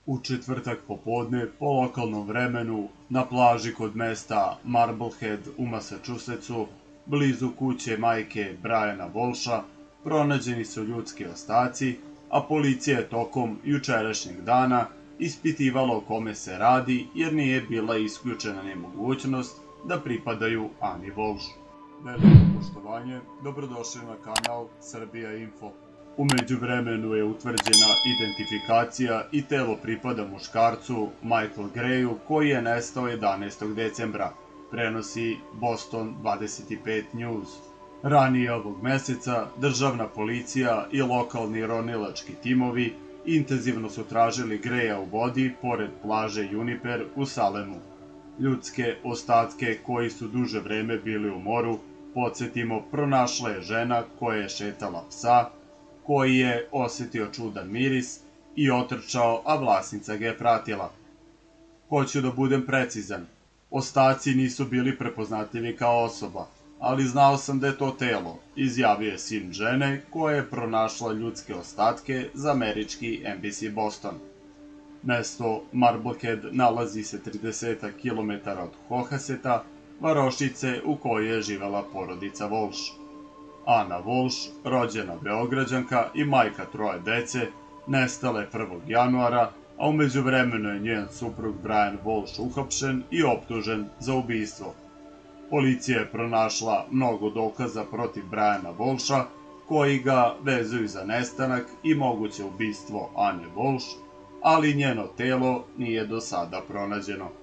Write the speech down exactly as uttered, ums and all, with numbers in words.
U četvrtak popodne, po lokalnom vremenu, na plaži kod mesta Marblehead u Massachusettsu, blizu kuće majke Briana Walsha, pronađeni su ljudski ostaci, a policija je tokom jučerašnjeg dana ispitivala o kome se radi jer nije bila isključena nemogućnost da pripadaju Ani Walsh. Veliko poštovanje, dobrodošli na kanal Srbija Info. U međuvremenu je utvrđena identifikacija i telo pripada muškarcu Michael Greyu koji je nestao jedanaestog decembra, prenosi Boston dvadeset pet News. Ranije ovog meseca državna policija i lokalni ronilački timovi intenzivno su tražili Greya u vodi pored plaže Juniper u Salemu. Ljudske ostatke koji su duže vreme bili u moru, podsjetimo, pronašla je žena koja je šetala psa, koji je osetio čudan miris i otrčao, a vlasnica ga je pratila. Hoću da budem precizan, ostaci nisu bili prepoznatljivi kao osoba, ali znao sam da je to telo, izjavio je sin žene koja je pronašla ljudske ostatke za američki N B C Boston. Mesto Marblehead nalazi se trideset kilometara od Cohaseta, varošice u kojoj je živela porodica Walsh. Ana Walsh, rođena Beograđanka i majka troje dece, nestala je prvog januara, a u međuvremenu je njen suprug Brian Walsh uhapšen i optužen za ubistvo. Policija je pronašla mnogo dokaza protiv Briana Walsha, koji ga vezuju za nestanak i moguće ubistvo Ane Walsh, ali njeno telo nije do sada pronađeno.